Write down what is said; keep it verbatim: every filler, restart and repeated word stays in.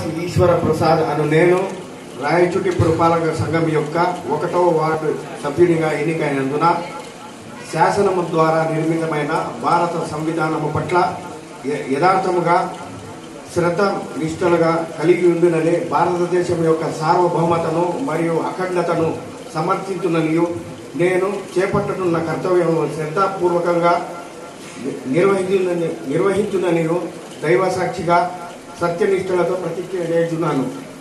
శ్రీనివాస్ ఈశ్వర ప్రసాద్ అను నేను రాయచుటి పురపాలక సంఘం యొక్క ఒకటవ వార్డు సభ్యునిగా ఎన్నికైనందున శాసనము ద్వారా నిర్మితమైన భారత సంవిధానము పట్ల యథార్థముగా శ్రద్ధ నిష్ఠలుగా కలిగి ఉండునని భారతదేశం యొక్క సార్వభౌమతను మరియు అఖండతను సమర్థించుననియు నేను చేపట్టుతున్న కర్తవ్యం శ్రద్ధాపూర్వకంగా నిర్వహించునని నిర్వహించుననియు దైవ సాక్షిగా సత్యనిష్టలతో ప్రతిజ్ఞ చేస్తున్నాను.